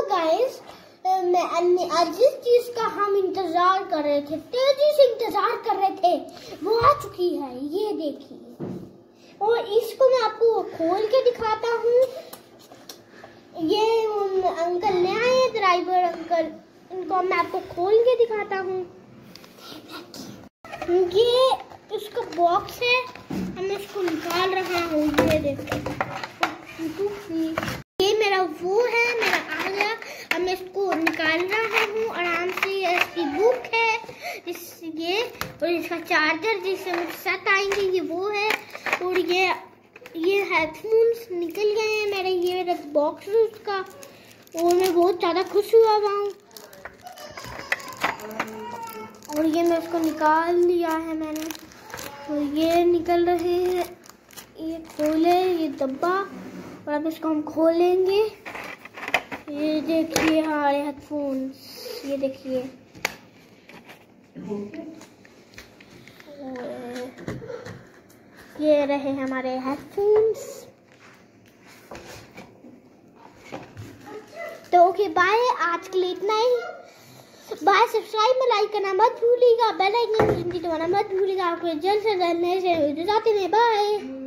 Guys, आज जिस चीज का हम इंतजार कर रहे थे, तेजी से इंतजार कर रहे थे, वो आ चुकी है। ये देखिए, और इसको मैं आपको खोल के दिखाता हूँ। ये अंकल ले आए हैं, ड्राइवर अंकल, इनको मैं आपको खोल के दिखाता हूँ। ये उसका बॉक्स है, मैं इसको निकाल रहा हूँ। ये देखो, ये मेरा वो है, मेरा आ गया। अब मैं इसको निकाल रहा हूँ आराम से। ये इसकी बुक है, ये और इसका चार्जर जिससे मुझे साथ आएंगे, ये वो है। और ये हेडफोन्स निकल गए हैं मेरे, ये मेरा बॉक्स है उसका, और मैं बहुत ज़्यादा खुश हुआ हूँ। और ये मैं उसको निकाल लिया है मैंने, और ये निकल रहे हैं। ये खोले ये डब्बा, और अब इसको हम खोलेंगे। ये देखिए हमारे हेडफोन्स, ये देखिए, ये रहे हमारे हेडफोन्स। तो ओके बाय, आज के लिए इतना ही। बाय, सब्सक्राइब में लाइक करना मत भूलिएगा, बेल आइकन दबाना मत भूलिएगा। आपको जल्द से जल्द नए से वीडियो आते हैं। बाय।